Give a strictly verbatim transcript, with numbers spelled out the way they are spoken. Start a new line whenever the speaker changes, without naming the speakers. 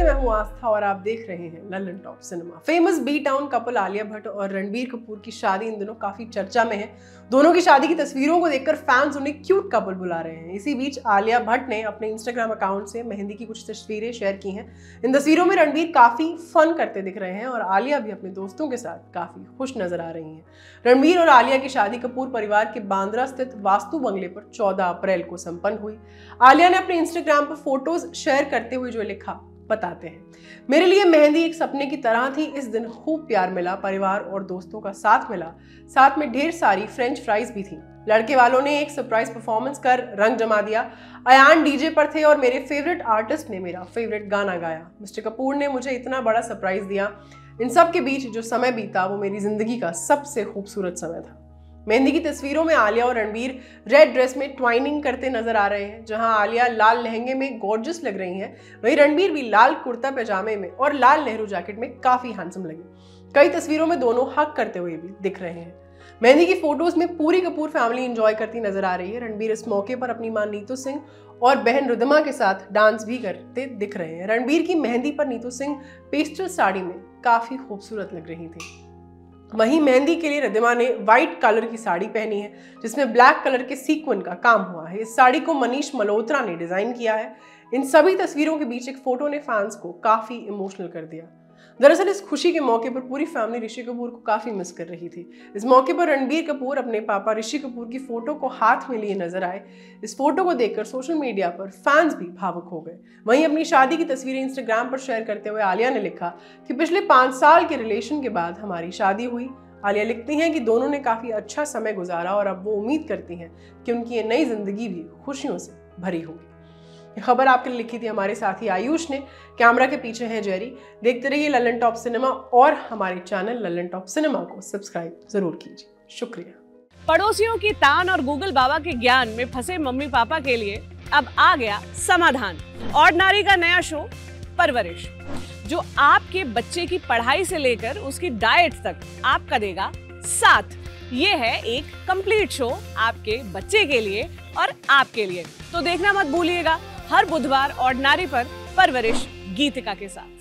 मैं हूँ आस्था और आप देख रहे हैं Lallan top cinema. Famous B town couple Alia Bhatt और रणबीर कपूर की शादी इन दिनों काफी चर्चा में है। दोनों की शादी की तस्वीरों को देखकर फैंस उन्हें क्यूट कपल बुला रहे हैं। इसी बीच आलिया भट्ट ने अपने इंस्टाग्राम अकाउंट से मेहंदी की कुछ तस्वीरें शेयर की हैं। इन तस्वीरों में रणबीर काफी फन करते दिख रहे हैं और आलिया भी अपने दोस्तों के साथ काफी खुश नजर आ रही हैं। रणबीर और आलिया की शादी कपूर परिवार के बांद्रा स्थित वास्तु बंगले पर चौदह अप्रैल को संपन्न हुई। आलिया ने अपने इंस्टाग्राम पर फोटोज शेयर करते हुए जो लिखा बताते हैं, मेरे लिए मेहंदी एक सपने की तरह थी। इस दिन खूब प्यार मिला, परिवार और दोस्तों का साथ मिला, साथ में ढेर सारी फ्रेंच फ्राइज भी थी। लड़के वालों ने एक सरप्राइज परफॉर्मेंस कर रंग जमा दिया। अयान डीजे पर थे और मेरे फेवरेट आर्टिस्ट ने मेरा फेवरेट गाना गाया। मिस्टर कपूर ने मुझे इतना बड़ा सरप्राइज दिया। इन सब के बीच जो समय बीता वो मेरी जिंदगी का सबसे खूबसूरत समय था। मेहंदी की तस्वीरों में आलिया और रणबीर रेड ड्रेस में ट्वाइनिंग करते नजर आ रहे हैं। जहां आलिया लाल लहंगे में गॉर्जियस लग रही हैं, वहीं रणबीर भी लाल कुर्ता पैजामे में और लाल नेहरू जैकेट में काफी हैंडसम लगे। कई तस्वीरों में दोनों हग करते हुए भी दिख रहे हैं। मेहंदी की फोटोज में पूरी कपूर फैमिली एंजॉय करती नजर आ रही है। रणबीर इस मौके पर अपनी मां नीतू सिंह और बहन रिद्धिमा के साथ डांस भी करते दिख रहे हैं। रणबीर की मेहंदी पर नीतू सिंह पेस्टल साड़ी में काफी खूबसूरत लग रही थी। वहीं मेहंदी के लिए रिद्धिमा ने व्हाइट कलर की साड़ी पहनी है जिसमें ब्लैक कलर के सीक्वेंस का काम हुआ है। इस साड़ी को मनीष मल्होत्रा ने डिजाइन किया है। इन सभी तस्वीरों के बीच एक फोटो ने फैंस को काफी इमोशनल कर दिया। दरअसल इस खुशी के मौके पर पूरी फैमिली ऋषि कपूर को काफी मिस कर रही थी। इस मौके पर रणबीर कपूर अपने पापा ऋषि कपूर की फोटो को हाथ में लिए नजर आए। इस फोटो को देखकर सोशल मीडिया पर फैंस भी भावुक हो गए। वहीं अपनी शादी की तस्वीरें इंस्टाग्राम पर शेयर करते हुए आलिया ने लिखा कि पिछले पांच साल के रिलेशन के बाद हमारी शादी हुई। आलिया लिखती हैं कि दोनों ने काफी अच्छा समय गुजारा और अब वो उम्मीद करती हैं कि उनकी ये नई जिंदगी भी खुशियों से भरी होगी। ये खबर आपके लिए लिखी थी हमारे साथी आयुष ने। कैमरा के पीछे है जेरी। देखते रहिए लल्लन टॉप सिनेमा और हमारे चैनल लल्लन टॉप सिनेमा को सब्सक्राइब जरूर कीजिए। शुक्रिया।
पड़ोसियों की तान और गूगल बाबा के ज्ञान में फंसे मम्मी पापा के लिए अब आ गया समाधान। ऑर्डिनरी का नया शो परवरिश, जो आपके बच्चे की पढ़ाई से लेकर उसकी डाइट तक आपका देगा साथ। ये है एक कंप्लीट शो आपके बच्चे के लिए और आपके लिए। तो देखना मत भूलिएगा हर बुधवार ऑर्डिनरी पर परवरिश गीतिका के साथ।